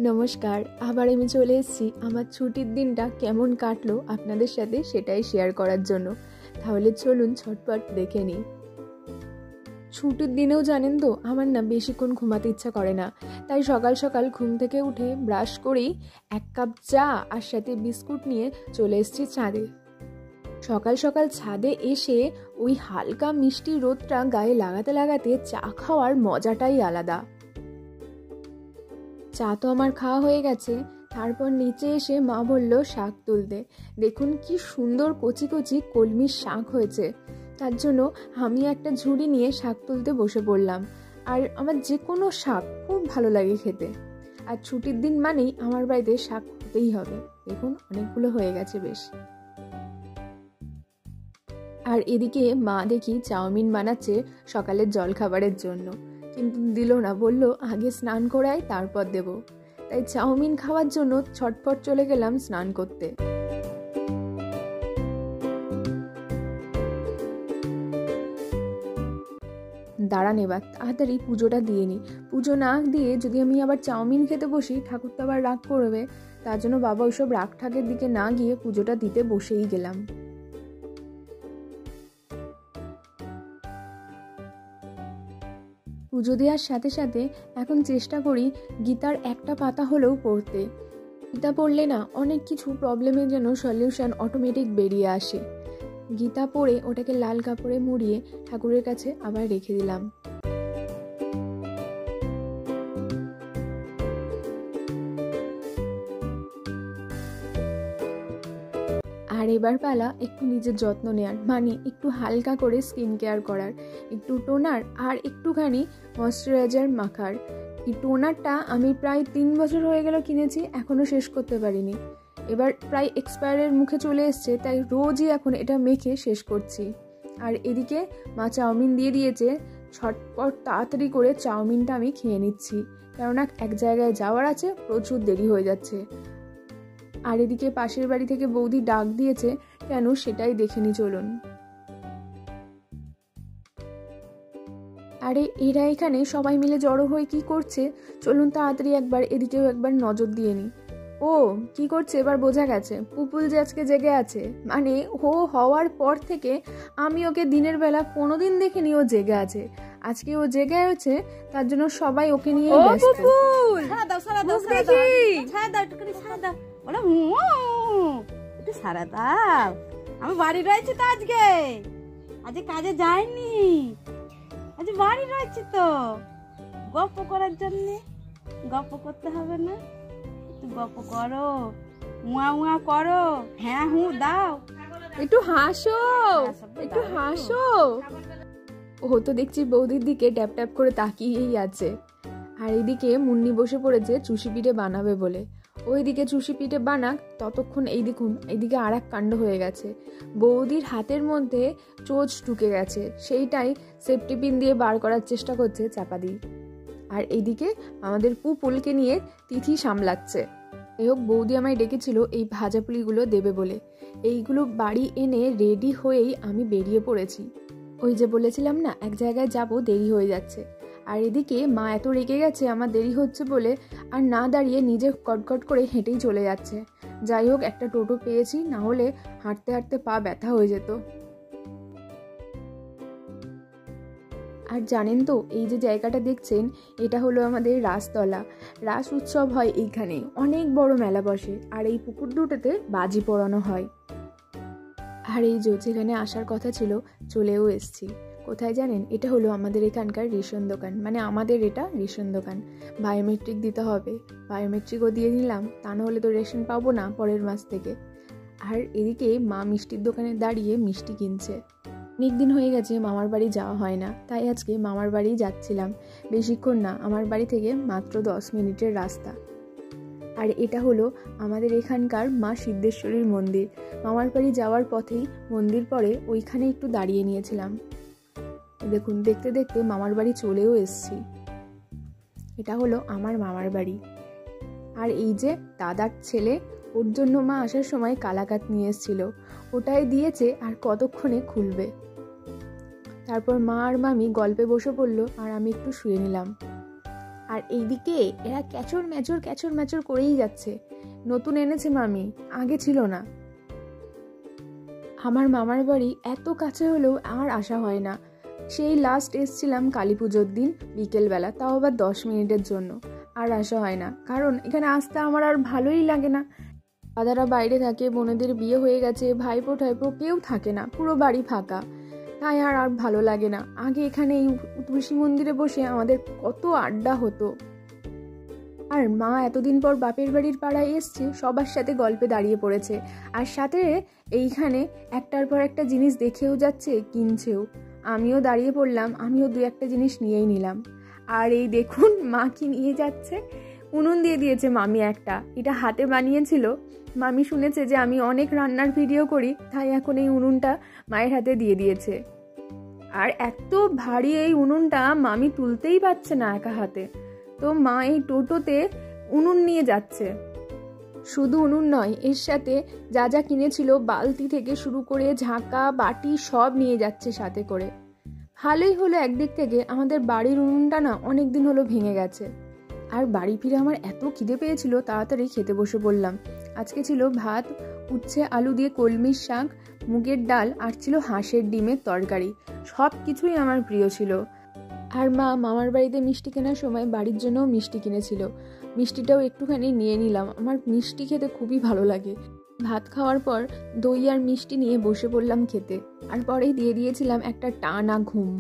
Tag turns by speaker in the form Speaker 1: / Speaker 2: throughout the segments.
Speaker 1: নমস্কার, আবার আমি চলে এসেছি আমার ছুটির দিনটা কেমন কাটলো আপনাদের সাথে সেটাই শেয়ার করার জন্য। তাহলে চলুন ঝটপট দেখে নিই। ছুটির দিনেও জানেন তো আমার না বেশিক্ষণ ঘুমাতে ইচ্ছা করে না, তাই সকাল সকাল ঘুম থেকে উঠে ব্রাশ করেই 1 কাপ চা আর সাথে বিস্কুট নিয়ে চলে এসেছি ছাদে। সকাল সকাল ছাদে এসে ওই হালকা মিষ্টি রোদটা গায়ে লাগাতে লাগাতে চা খাওয়ার মজাটাই আলাদা। চা তো আমার খাওয়া হয়ে গেছে, তারপর নিচে এসে মা বলল শাক তুলতে। দেখুন কি সুন্দর কচি কচি কলমির শাক হয়েছে, তার জন্য আমি একটা ঝুড়ি নিয়ে শাক তুলতে বসে পড়লাম। আর আমার যে কোনো শাক খুব ভালো লাগে খেতে, আর ছুটির দিন মানেই আমার বাড়িতে শাক হতেই হবে। দেখুন অনেকগুলো হয়ে গেছে বেশ। আর এদিকে মা দেখি চাউমিন বানাচ্ছে সকালের জলখাবারের জন্য, কিন্তু দিল না, বলল আগে স্নান করাই তারপর দেব। তাই চাউমিন খাওয়ার জন্য ছটফট চলে গেলাম স্নান করতে। দাঁড়ান এবার তাড়াতাড়ি পুজোটা দিয়ে নিই। পুজো না দিয়ে যদি আমি আবার চাউমিন খেতে বসি ঠাকুর তো আবার রাগ করবে, তার জন্য বাবা ওইসব রাগ ঠাকের দিকে না গিয়ে পুজোটা দিতে বসেই গেলাম। পুজো দেওয়ার সাথে সাথে এখন চেষ্টা করি গীতার একটা পাতা হলেও পড়তে। গীতা পড়লে না অনেক কিছু প্রবলেমের যেন সলিউশন অটোমেটিক বেরিয়ে আসে। গীতা পড়ে ওটাকে লাল কাপড়ে মুড়িয়ে ঠাকুরের কাছে আবার রেখে দিলাম। আর এবার পালা একটু নিজের যত্ন নেওয়ার, মানে একটু হালকা করে স্কিন কেয়ার করার, একটু টোনার আর একটুখানি ময়শ্চারাইজার মাখার। এই টোনারটা আমি প্রায় 3 বছর হয়ে গেল কিনেছি, এখনও শেষ করতে পারিনি। এবার প্রায় এক্সপায়ারের মুখে চলে এসছে, তাই রোজই এখন এটা মেখে শেষ করছি। আর এদিকে মা চাউমিন দিয়ে দিয়েছে, ছটপট তাড়াতাড়ি করে চাউমিনটা আমি খেয়ে নিচ্ছি, কেননা এক জায়গায় যাওয়ার আছে, প্রচুর দেরি হয়ে যাচ্ছে। আর এদিকে পাশের বাড়ি থেকে বৌদি ডাক দিয়েছে, কেন সেটাই দেখে নি চলুন। আরে এরা এখানে সবাই মিলে জড়ো হয়ে কি করছে, চলুন তাড়াতাড়ি একবার এদিকেও একবার নজর দিয়ে নি। ও কি করছে এবার বোঝা গেছে, পুপুল যে আজকে জেগে আছে, মানে ও হওয়ার পর থেকে আমি ওকে দিনের বেলা কোনোদিন দেখিনি ও জেগে আছে। আজকে ও জেগে আছে, তার জন্য সবাই ওকে নিয়ে ব্যস্ত।
Speaker 2: একটু সারা দাও, আমি বাড়ি রয়েছি তো আজকে কাজে যাইনি, আজ বাড়ি রয়েছি তো গল্প করার জন্য। গল্প করতে হবে না, একটু গল্প করো, উয়া উয়া করো, হ্যাঁ হু দাও,
Speaker 1: একটু হাসো, একটু হাসো। ও তো দেখছি বৌদির দিকে ট্যাপ ট্যাপ করে তাকিয়েই আছে। আর এদিকে মুন্নি বসে পড়েছে চুষি পিঠে বানাবে বলে। ওইদিকে চুষি পিঠে বানাক, ততক্ষণ এই দেখুন এইদিকে আর এক কাণ্ড হয়ে গেছে। বৌদির হাতের মধ্যে চোঁচ ঢুকে গেছে, সেইটাই সেফটি পিন দিয়ে বার করার চেষ্টা করছে চাপা দিয়ে। আর এইদিকে আমাদের পুপুলকে নিয়ে তিথি সামলাচ্ছে। এই হোক, বৌদি আমায় ডেকেছিল এই ভাজাপুলিগুলো দেবে বলে। এইগুলো বাড়ি এনে রেডি হয়েই আমি বেরিয়ে পড়েছি। ওই যে বলেছিলাম না এক জায়গায় যাব, দেরি হয়ে যাচ্ছে। আর এদিকে মা এত রেগে গেছে আমার দেরি হচ্ছে বলে, আর না দাঁড়িয়ে নিজে কটকট করে হেঁটেই চলে যাচ্ছে। যাই হোক একটা টোটো পেয়েছি, না হলে হাঁটতে হাঁটতে পা ব্যথা হয়ে যেত। আর জানেন তো এই যে জায়গাটা দেখছেন, এটা হলো আমাদের রাসতলা। রাস উৎসব হয় এইখানে, অনেক বড় মেলা বসে, আর এই পুকুর দুটোতে বাজি পোড়ানো হয়। আর এই যেখানে আসার কথা ছিল চলেও এসছি। কোথায় জানেন, এটা হলো আমাদের এখানকার রেশন দোকান, মানে আমাদের এটা রেশন দোকান। বায়োমেট্রিক দিতে হবে, বায়োমেট্রিকও দিয়ে নিলাম, তা নাহলে তো রেশন পাবো না পরের মাস থেকে। আর এদিকে মা মিষ্টির দোকানে দাঁড়িয়ে মিষ্টি কিনছে। অনেক দিন হয়ে গেছে মামার বাড়ি যাওয়া হয় না, তাই আজকে মামার বাড়ি যাচ্ছিলাম। বেশিক্ষণ না, আমার বাড়ি থেকে মাত্র 10 মিনিটের রাস্তা। আর এটা হলো আমাদের এখানকার মা সিদ্ধেশ্বরীর মন্দির। মামার বাড়ি যাওয়ার পথেই মন্দির পড়ে, ওইখানে একটু দাঁড়িয়ে নিয়েছিলাম। দেখুন দেখতে দেখতে মামার বাড়ি চলেও এসছি। এটা হলো আমার মামার বাড়ি। আর এই যে দাদার ছেলে, ওর জন্য মা আসার সময় কালাকাত নিয়ে এসেছিল, ওটাই দিয়েছে, আর কতক্ষণে খুলবে। তারপর মা আর মামি গল্পে বসে পড়লো, আর আমি একটু শুয়ে নিলাম। আর এইদিকে এরা ক্যাচর ম্যাচর করেই যাচ্ছে। নতুন এনেছে মামি, আগে ছিল না। আমার মামার বাড়ি এত কাছে হলেও আমার আসা হয় না। সেই লাস্ট এসছিলাম কালী পুজোর দিন বিকেলবেলা, তাও আবার 10 মিনিটের জন্য। আর আসা হয় না, কারণ এখানে আসতে আমার আর ভালোই লাগে না। দাদারা বাইরে থাকে, বোনেদের বিয়ে হয়ে গেছে, ভাইপো ঠাইপো কেউ থাকে না, পুরো বাড়ি ফাঁকা, তাই আর ভালো লাগে না। আগে এখানে এই তুলসী মন্দিরে বসে আমাদের কত আড্ডা হতো। আর মা এতদিন পর বাপের বাড়ির পাড়ায় এসছে, সবার সাথে গল্পে দাঁড়িয়ে পড়েছে, আর সাথে এইখানে একটার পর একটা জিনিস দেখেও যাচ্ছে, কিনছেও। আমিও দাঁড়িয়ে পড়লাম, আমিও 2-1টা জিনিস নিয়েই নিলাম। আর এই দেখুন মা কি নিয়ে যাচ্ছে, উনুন দিয়ে দিয়েছে মামি একটা, এটা হাতে বানিয়েছিল। মামি শুনেছে যে আমি অনেক রান্নার ভিডিও করি, তাই এখন এই উনুনটা মায়ের হাতে দিয়ে দিয়েছে। আর এত ভারী এই উনুনটা মামি তুলতেই পারছে না একা হাতে, তো মা এই টোটোতে উনুন নিয়ে যাচ্ছে। শুধু উনুন নয়, এর সাথে যা যা কিনেছিল বালতি থেকে শুরু করে ঝাঁকা বাটি সব নিয়ে যাচ্ছে সাথে করে। ভালোই হলো একদিক থেকে, আমাদের বাড়ির উনুনটা না অনেক দিন হলো ভেঙে গেছে। আর বাড়ি ফিরে আমার এত খিদে পেয়েছিল, তাড়াতাড়ি খেতে বসে পড়লাম। আজকে ছিল ভাত, উচ্ছে আলু দিয়ে কলমির শাক, মুগের ডাল, আর ছিল হাঁসের ডিমের তরকারি। সব কিছুই আমার প্রিয় ছিল। আর মা মামার বাড়িতে মিষ্টি কেনার সময় বাড়ির জন্যও মিষ্টি কিনেছিল, মিষ্টিটাও একটুখানি নিয়ে নিলাম। আমার মিষ্টি খেতে খুবই ভালো লাগে। ভাত খাওয়ার পর দই আর মিষ্টি নিয়ে বসে পড়লাম খেতে, আর পরেই দিয়ে দিয়েছিলাম একটা টানা ঘুম।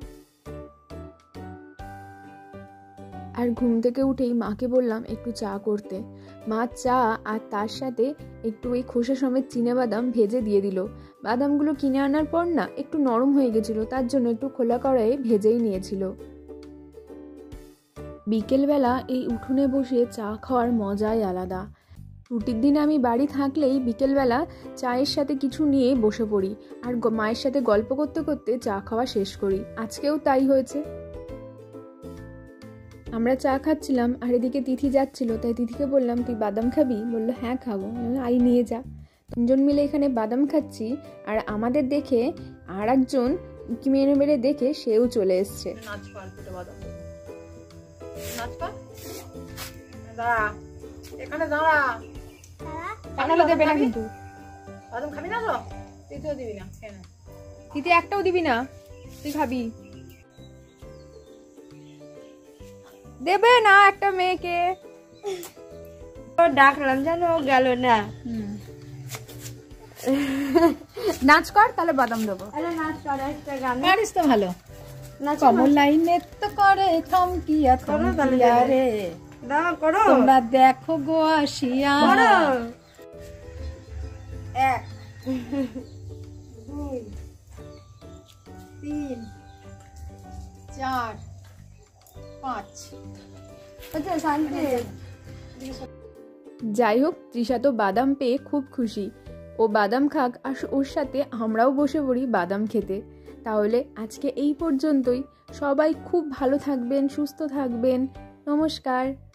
Speaker 1: আর ঘুম থেকে উঠেই মাকে বললাম একটু চা করতে। মা চা আর তার সাথে একটু ওই খোসা সমেত চিনেবাদাম ভেজে দিয়ে দিল। বাদামগুলো কিনে আনার পর না একটু নরম হয়ে গেছিল, তার জন্য একটু খোলা কড়াইয়ে ভেজেই নিয়েছিল। বিকেলবেলা এই উঠোনে বসে চা খাওয়ার মজাই আলাদা। ছুটির দিনে আমি বাড়ি থাকলেই বিকেলবেলা চায়ের সাথে কিছু নিয়ে বসে পড়ি, আর মায়ের সাথে গল্প করতে করতে চা খাওয়া শেষ করি। আজকেও তাই হয়েছে। আমরা চা খাচ্ছিলাম, আর এদিকে তিথি যাচ্ছিল, তাই তিথিকে বললাম তুই বাদাম খাবি? বললো হ্যাঁ খাবো। আই নিয়ে যা। 3জন মিলে এখানে বাদাম খাচ্ছি, আর আমাদের দেখে আর একজন উকি মেরে দেখে সেও চলে এসছে। দেবে না কিন্তু, তিথি একটাও দিবি না, তুই খাবি? দেবে না একটা মেয়েকে।
Speaker 2: ডাকলাম জানো, গেল না।
Speaker 1: নাচ কর, তাহলে বাদাম দেবো। পারিস তো ভালো। কমল লাইনে তো করে থমকিয়া থমকিয়া রে, তোমরা দেখো গো আসিয়া।
Speaker 2: 1 2 3 4 5।
Speaker 1: যাই হোক, তৃষা তো বাদাম পেয়ে খুব খুশি। ও বাদাম খাক, আর ওর সাথে আমরাও বসে পড়ি বাদাম খেতে। তাহলে আজকে এই পর্যন্তই। সবাই খুব ভালো থাকবেন, সুস্থ থাকবেন। নমস্কার।